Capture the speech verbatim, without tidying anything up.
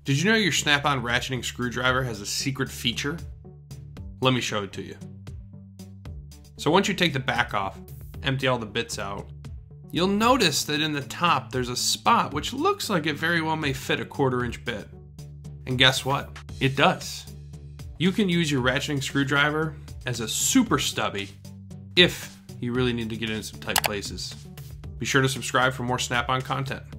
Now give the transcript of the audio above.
Did you know your snap-on ratcheting screwdriver has a secret feature? Let me show it to you. So once you take the back off, empty all the bits out, you'll notice that in the top there's a spot which looks like it very well may fit a quarter inch bit. And guess what? It does. You can use your ratcheting screwdriver as a super stubby if you really need to get in some tight places. Be sure to subscribe for more snap-on content.